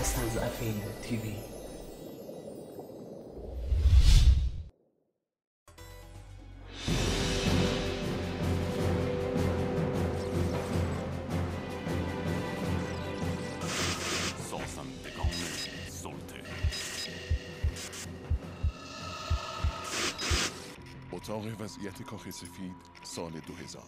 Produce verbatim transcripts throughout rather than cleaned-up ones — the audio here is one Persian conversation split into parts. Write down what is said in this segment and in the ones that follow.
مستضعفین تیوی. سازندگان سلطه. اتاق وضعیت کاخ سفید سال دو هزار.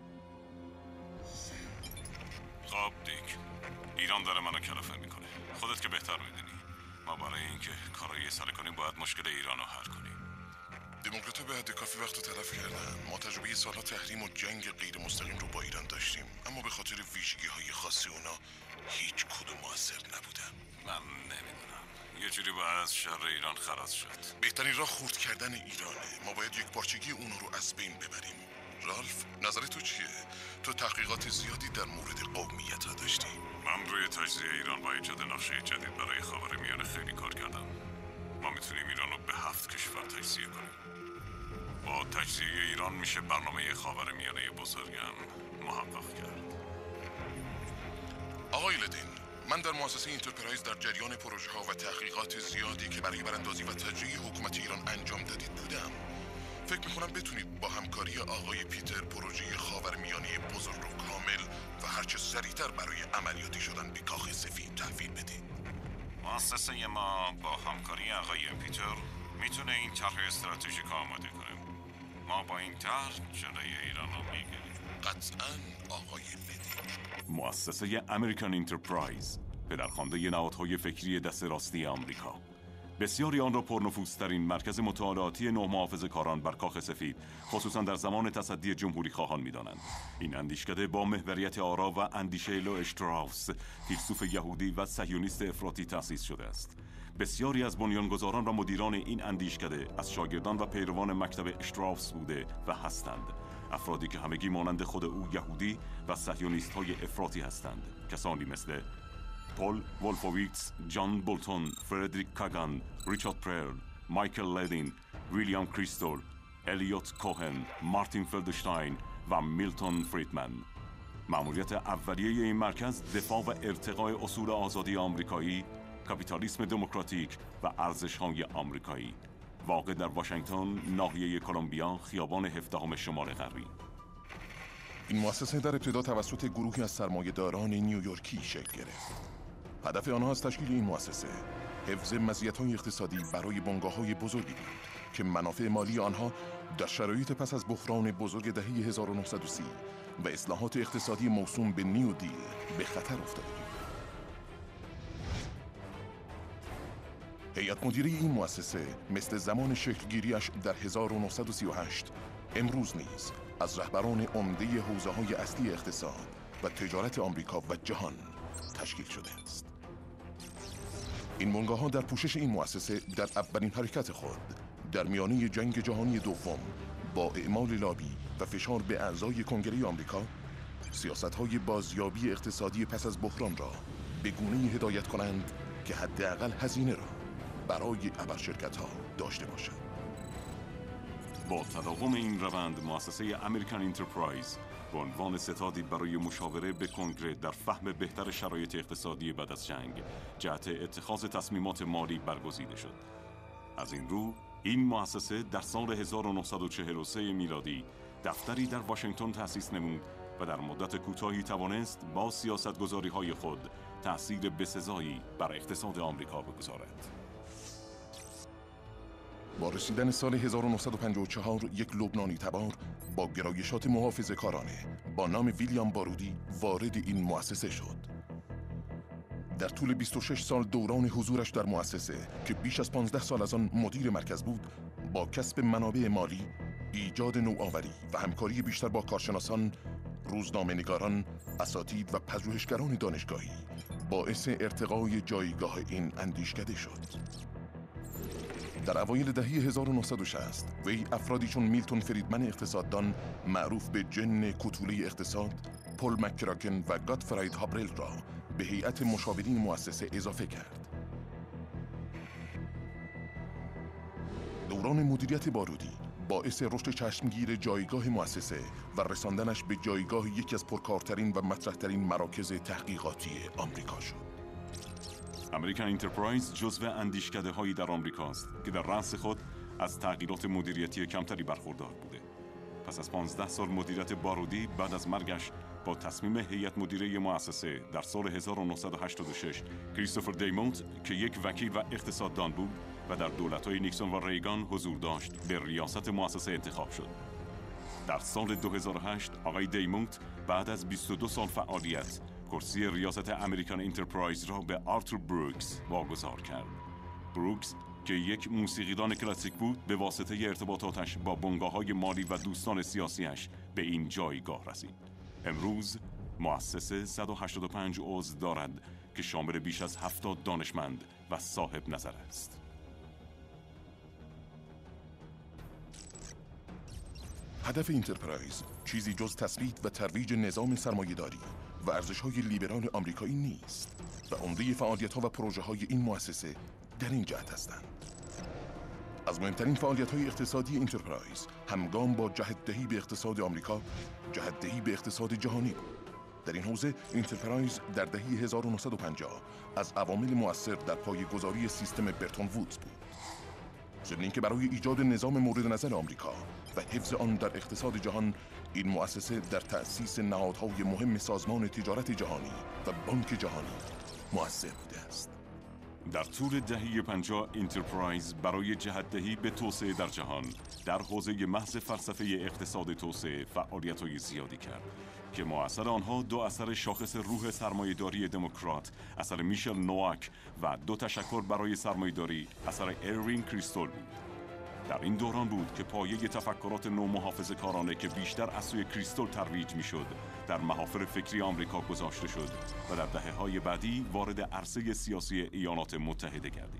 خب دیک، ایران داره منو کلافه میکنه. خودت که بهتر میدونی. ما برای اینکه کارایی سر کنیم باید مشکل ایران رو حل کنیم. دموکرات‌ها به حد کافی وقت رو تلف کردن. ما تجربه سالها تحریم و جنگ غیر مستقیم رو با ایران داشتیم، اما به خاطر ویژگی‌های خاص اونا هیچ کدوم موثر نبودن. من نمیدونم، یه جوری باید از شر ایران خلاص شد. بهترین راه خورد کردن ایرانه. ما باید یک پارچگی اونو رو از بین ببریم. رالف، نظر تو چیه؟ تو تحقیقات زیادی در مورد قومیت ها داشتی. من روی تجزیه ایران با ایجاد نقشه جدید برای خاورمیانه خیلی کار کردم. ما میتونیم ایران رو به هفت کشور تجزیه کنیم. با تجزیه ایران میشه برنامه خاورمیانه بزرگم محقق کرد. آقای لدین، من در مؤسسه انترپرایز در جریان پروژه ها و تحقیقات زیادی که برای براندازی و تجزیه حکومت ایران انجام دادید بودم. فکر میکنم بتونید با همکاری آقای پیتر پروژه خاورمیانه بزرگ و کامل و هرچه سریعتر برای عملیاتی شدن به کاخ سفید تحویل بدید. مؤسسه ما با همکاری آقای پیتر میتونه این طرح استراتژیک آماده کنه. ما با این طرح جلوی ایران رو میگیریم. قطعاً آقای لدین. مؤسسه امریکن انترپرایز، پدرخوانده نهادهای فکری دست راستی آمریکا. بسیاری آن را پرنفوذترین مرکز مطالعاتی نه محافظه‌کاران بر کاخ سفید، خصوصا در زمان تصدی جمهوری خواهان می‌دانند. این اندیشکده با محوریت آرا و اندیشه لو اشتراوس، فیلسوف یهودی و صهیونیست افراطی تأسیس شده است. بسیاری از بنیانگذاران و مدیران این اندیشکده از شاگردان و پیروان مکتب اشتراوس بوده و هستند. افرادی که همگی مانند خود او یهودی و صهیونیست‌های افراطی هستند. کسانی مثل پول وولفوویتس، جان بولتون، فردریک کاگان، ریچارد پرل، مایکل لدین، ویلیام کریستول، الیوت کوهن، مارتین فلدشتاین و میلتون فریدمن. مأموریت اولیه این مرکز دفاع و ارتقاء اصول آزادی آمریکایی، کاپیتالیسم دموکراتیک و ارزش‌های آمریکایی. واقع در واشنگتن، ناحیه کلمبیا، خیابان هفدهم شمال غربی. این مؤسسه در ابتدا توسط گروهی از سرمایه‌داران نیویورکی شکل گرفت. هدف آنها از تشکیل این مؤسسه حفظ مزیت‌های اقتصادی برای بنگاه‌های بزرگی بود که منافع مالی آنها در شرایط پس از بحران بزرگ دهه هزار و نهصد و سی و اصلاحات اقتصادی موسوم به نیو دیل به خطر افتاده بود. هیئت مدیره این مؤسسه مثل زمان شکلگیریش در هزار و نهصد و سی و هشت امروز نیز از رهبران عمده حوزه‌های اصلی اقتصاد و تجارت آمریکا و جهان تشکیل شده است. این بنگاه‌ها در پوشش این مؤسسه در اولین حرکت خود در میانه جنگ جهانی دوم با اعمال لابی و فشار به اعضای کنگره آمریکا سیاست‌های بازیابی اقتصادی پس از بحران را به گونه‌ای هدایت کنند که حداقل هزینه را برای ابرشرکت‌ها داشته باشند. با تداوم این روند، مؤسسه امریکن انترپرایز به عنوان ستادی برای مشاوره به کنگره در فهم بهتر شرایط اقتصادی بعد از جنگ جهت اتخاذ تصمیمات مالی برگزیده شد. از این رو این مؤسسه در سال هزار و نهصد و چهل و سه میلادی دفتری در واشنگتن تأسیس نمود و در مدت کوتاهی توانست با سیاستگذاری‌های خود تأثیر بسزایی بر اقتصاد آمریکا بگذارد. با رسیدن سال هزار و نهصد و پنجاه و چهار یک لبنانی تبار با گرایشات محافظه‌کارانه با نام ویلیام بارودی وارد این مؤسسه شد. در طول بیست و شش سال دوران حضورش در مؤسسه که بیش از پانزده سال از آن مدیر مرکز بود، با کسب منابع مالی، ایجاد نوآوری و همکاری بیشتر با کارشناسان، روزنامه‌نگاران، اساتید و پژوهشگران دانشگاهی باعث ارتقای جایگاه این اندیشکده شد. در اوایل دهه هزار و نهصد و شصت وی افرادی چون میلتون فریدمن اقتصاددان معروف به جن کوتوله اقتصاد، پل مکراکن و گاتفراید هابرل را به هیئت مشاورین مؤسسه اضافه کرد. دوران مدیریت بارودی باعث رشد چشمگیر جایگاه مؤسسه و رساندنش به جایگاه یکی از پرکارترین و مطرحترین مراکز تحقیقاتی آمریکا شد. امریکن انترپرایز جزو اندیشکده هایی در آمریکاست که در رأس خود از تغییرات مدیریتی کمتری برخوردار بوده. پس از پانزده سال مدیریت بارودی، بعد از مرگش با تصمیم هیئت مدیره مؤسسه در سال هزار و نهصد و هشتاد و شش کریستوفر دیمونت که یک وکیل و اقتصاددان بود و در دولت‌های نیکسون و ریگان حضور داشت، به ریاست مؤسسه انتخاب شد. در سال دو هزار و هشت آقای دیمونت بعد از بیست و دو سال فعالیت کرسی ریاست امریکن انترپرایز را به آرتور بروکس واگذار کرد. بروکس که یک موسیقیدان کلاسیک بود، به واسطه ارتباطاتش با بنگاه‌های مالی و دوستان سیاسیش به این جایگاه رسید. امروز مؤسسه صد و هشتاد و پنج عضو دارد که شامل بیش از هفتاد دانشمند و صاحب نظر است. هدف انترپرایز چیزی جز تثبیت و ترویج نظام سرمایه‌داری و ارزش‌های لیبرال آمریکایی نیست و عمده فعالیت‌ها و پروژه‌های این مؤسسه در این جهت هستند. از مهمترین فعالیت‌های اقتصادی انترپرایز همگام با جهت‌دهی به اقتصاد آمریکا، جهت‌دهی به اقتصاد جهانی بود. در این حوزه انترپرایز در دهه هزار و نهصد و پنجاه از عوامل مؤثر در پایه‌گذاری سیستم برتون وودز بود. ضمن اینکه برای ایجاد نظام مورد نظر آمریکا و حفظ آن در اقتصاد جهان، این مؤسسه در تأسیس نهادهای مهم سازمان تجارت جهانی و بانک جهانی مؤثر بوده است. در طول دهه پنجاه انترپرایز برای جهت‌دهی به توسعه در جهان در حوزه محض فلسفه اقتصاد توسعه فعالیت‌های زیادی کرد که مؤثر آنها دو اثر شاخص روح سرمایه‌داری دموکرات، اثر میشل نواک، و دو تشکر برای سرمایه‌داری، اثر اروین کریستال بود. در این دوران بود که پایه تفکرات نومحافظه‌کارانه که بیشتر از سوی کریستال ترویج می‌شد در محافل فکری آمریکا گذاشته شد و در دهه‌های بعدی وارد عرصه سیاسی ایالات متحده گردید.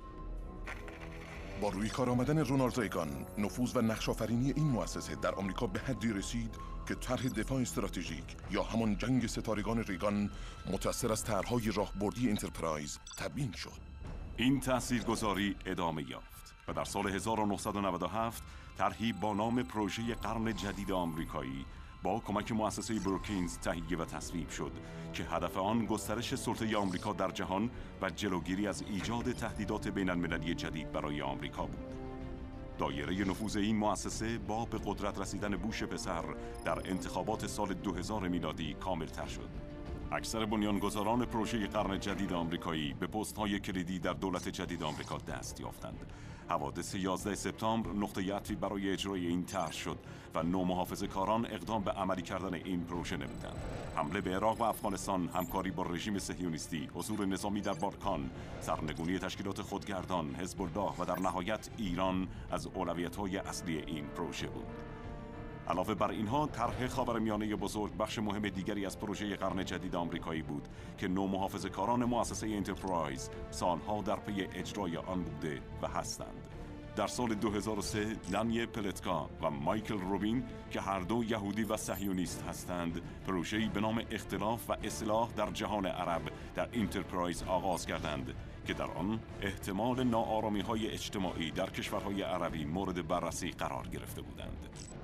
با روی کار آمدن رونالد ریگان، نفوذ و نقش‌آفرینی این مؤسسه در آمریکا به حدی رسید که طرح دفاع استراتژیک یا همان جنگ ستارگان ریگان متأثر از طرح‌های راهبردی انترپرایز تبیین شد. این تاثیرگذاری ادامه یافت و در سال هزار و نهصد و نود و هفت طرحی با نام پروژه قرن جدید آمریکایی با کمک مؤسسه بروکینز تهیه و تصویب شد که هدف آن گسترش سلطه آمریکا در جهان و جلوگیری از ایجاد تهدیدات بین‌المللی جدید برای آمریکا بود. دایره نفوذ این مؤسسه با به قدرت رسیدن بوش پسر در انتخابات سال دو هزار میلادی کامل‌تر شد. اکثر بنیانگذاران پروژه قرن جدید آمریکایی به پست‌های کلیدی در دولت جدید آمریکا دست یافتند. حوادث یازده سپتامبر نقطه عطفی برای اجرای این طرح شد و نومحافظه‌کاران اقدام به عملی کردن این پروژه نمودند. حمله به عراق و افغانستان، همکاری با رژیم صهیونیستی، حضور نظامی در بالکان، سرنگونی تشکیلات خودگردان، حزب الله و در نهایت ایران از اولویت‌های اصلی این پروژه بود. علاوه بر اینها، طرح خاورمیانه بزرگ بخش مهم دیگری از پروژه قرن جدید آمریکایی بود که نومحافظه‌کاران مؤسسه انترپرایز سالها در پی اجرای آن بوده و هستند. در سال دو هزار و سه دانیل پلتکا و مایکل روبین که هر دو یهودی و صهیونیست هستند، پروژه‌ای به نام اختلاف و اصلاح در جهان عرب در انترپرایز آغاز کردند که در آن احتمال ناآرامی‌های اجتماعی در کشورهای عربی مورد بررسی قرار گرفته بودند.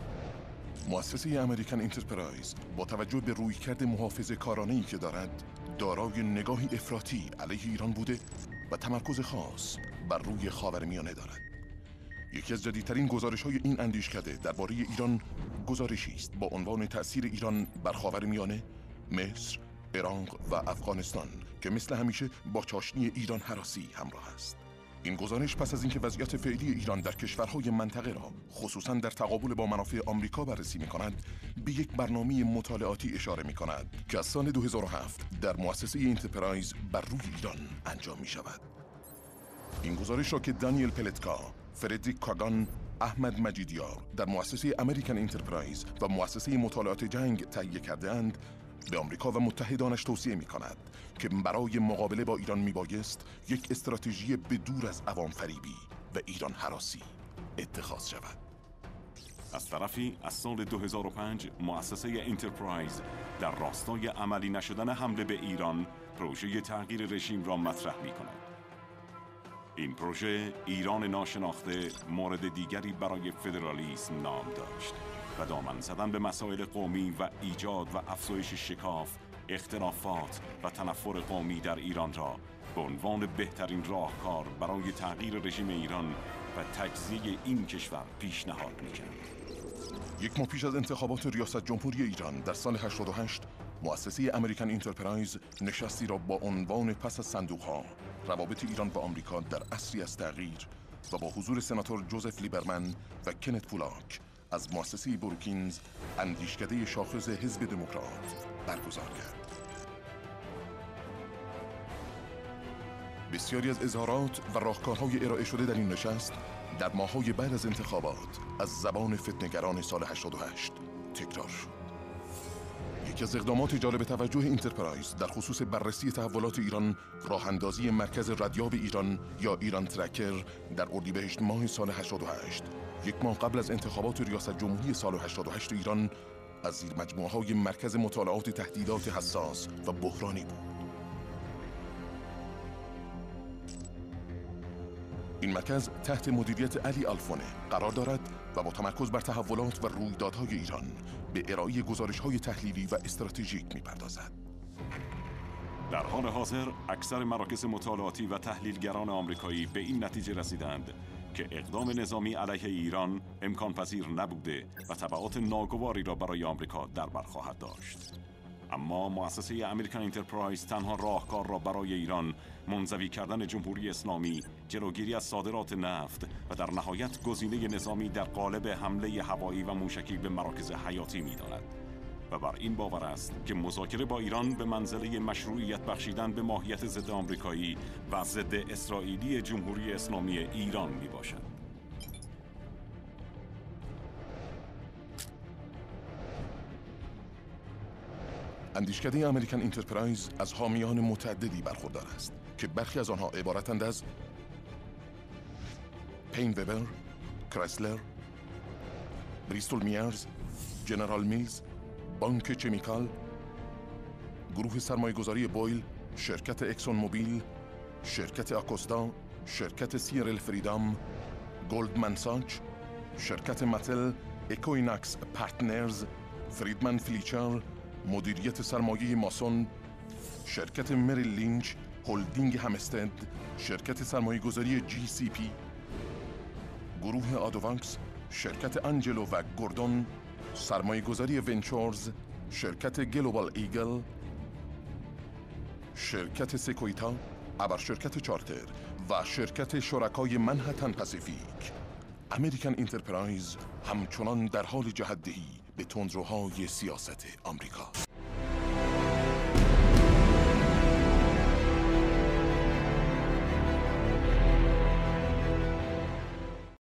مؤسسه امریکن انترپرایز با توجه به رویکرد محافظه‌کارانه‌ای که دارد، دارای نگاهی افراطی علیه ایران بوده و تمرکز خاص بر روی خاورمیانه دارد. یکی از جدیدترین گزارش‌های این اندیشکده درباره ایران گزارشی است با عنوان تأثیر ایران بر خاورمیانه، مصر، عراق و افغانستان که مثل همیشه با چاشنی ایران هراسی همراه است. این گزارش پس از اینکه وضعیت فعلی ایران در کشورهای منطقه را خصوصاً در تقابل با منافع آمریکا بررسی می‌کند، به یک برنامه مطالعاتی اشاره می‌کند که از سال دو هزار و هفت در مؤسسه انترپرایز بر روی ایران انجام می‌شود. این گزارش را که دانیل پلتکا، فردریک کاگان، احمد مجیدیار در مؤسسه امریکن انترپرایز و مؤسسه مطالعات جنگ تهیه کرده‌اند، به آمریکا و متحدانش توصیه می‌کند که برای مقابله با ایران میبایست یک استراتژی بدور از عوام فریبی و ایران هراسی اتخاذ شود. از طرفی از سال دو هزار و پنج مؤسسه انترپرایز در راستای عملی نشدن حمله به ایران پروژه تغییر رژیم را مطرح می‌کند. این پروژه ایران ناشناخته مورد دیگری برای فدرالیسم نام داشت و دامن زدن به مسائل قومی و ایجاد و افزایش شکاف، اختلافات و تنفر قومی در ایران را به عنوان بهترین راهکار برای تغییر رژیم ایران و تجزیه این کشور پیشنهاد می‌کرد. یک ماه پیش از انتخابات ریاست جمهوری ایران در سال هشتاد و هشت، مؤسسه امریکن انترپرایز نشستی را با عنوان پس از صندوق‌ها، روابط ایران با آمریکا در عصری از تغییر و با حضور سناتور جوزف لیبرمن و کنت پولاک از مؤسسه بروکینز، اندیشکده شاخص حزب دموکرات، برگزار کرد. بسیاری از اظهارات و راهکارهای ارائه شده در این نشست در ماه‌های بعد از انتخابات از زبان فتنه‌گران سال هشتاد و هشت تکرار شد. یکی از اقدامات جالب توجه انترپرایز در خصوص بررسی تحولات ایران، راه اندازی مرکز ردیاب ایران یا ایران ترکر در اردیبهشت ماه سال هشتاد و هشت، یک ماه قبل از انتخابات ریاست جمهوری سال هشتاد و هشت ایران، از زیر مجموعه‌های مرکز مطالعات تهدیدات حساس و بحرانی بود. این مرکز تحت مدیریت علی الفونه قرار دارد و با تمرکز بر تحولات و رویدادهای ایران به ارائه گزارش‌های تحلیلی و استراتژیک می‌پردازد. در حال حاضر اکثر مراکز مطالعاتی و تحلیلگران آمریکایی به این نتیجه رسیدند که اقدام نظامی علیه ایران امکان پذیر نبوده و تبعات ناگواری را برای آمریکا در بر خواهد داشت. اما مؤسسه امریکن انترپرایز تنها راهکار را برای ایران، منزوی کردن جمهوری اسلامی، جلوگیری از صادرات نفت و در نهایت گزینه نظامی در قالب حمله هوایی و موشکی به مراکز حیاتی می‌داند و بر این باور است که مذاکره با ایران به منزله مشروعیت بخشیدن به ماهیت ضد آمریکایی و ضد اسرائیلی جمهوری اسلامی ایران میباشد. اندیشکده امریکن انترپرایز از حامیان متعددی برخوردار است که برخی از آنها عبارتند از پین وبر، کرایسلر، بریستول میرز، جنرال میلز، بانک چمیکال، گروه سرمایه‌گذاری بویل، شرکت اکسون موبیل، شرکت آکوستا، شرکت سیرل فریدام، گلدمن ساچ، شرکت متل، اکویناکس پارتنرز، فریدمن فلیچر، مدیریت سرمایه ماسون، شرکت مریل لینچ، هولدینگ همستد، شرکت سرمایه‌گذاری جی سی پی، گروه آدوانکس، شرکت انجلو و گوردون، سرمایه‌گذاری ونچورز، شرکت گلوبال ایگل، شرکت سکویتا، ابر شرکت چارتر و شرکت شرکای منهتن پاسیفیک. امریکن انترپرایز همچنان در حال جهت‌دهی به تندروهای سیاست آمریکا.